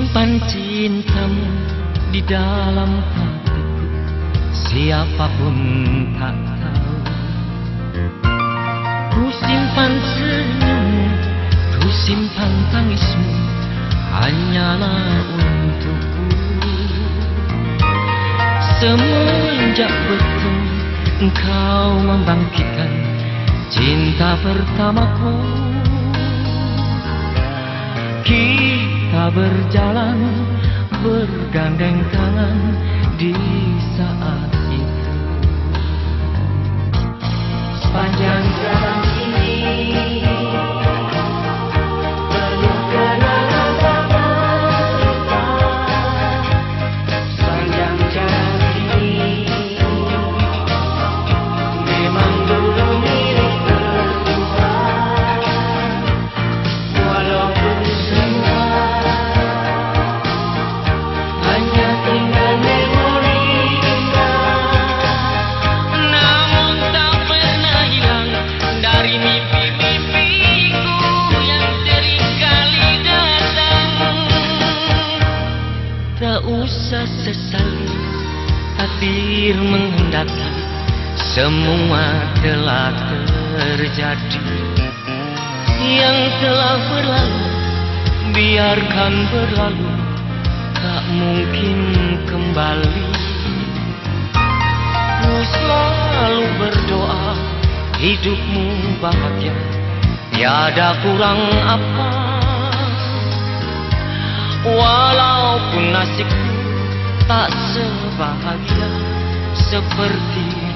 Simpan cintamu di dalam hatiku, siapapun tak tahu. Ku simpan senyummu, ku simpan tangismu, hanyalah untukku. Semenjak bertemu engkau membangkitkan cinta pertamaku. Kita berjalan bergandeng tangan di saat itu. Sepanjang jalan ini penuh kenangan tanpa lupa. Sepanjang jalan ini memang dulu milik berdua. Walaupun semua hanya tinggal memori indah, namun tak pernah hilang dari mimpi-mimpiku yang seringkali datang. Tak usah sesali, takdir menghendaki, semua telah terjadi. Yang telah berlalu biarkan berlalu, tak mungkin kembali. Ku selalu berdoa hidupmu bahagia, tiada kurang apa. Walaupun nasibku tak sebahagia seperti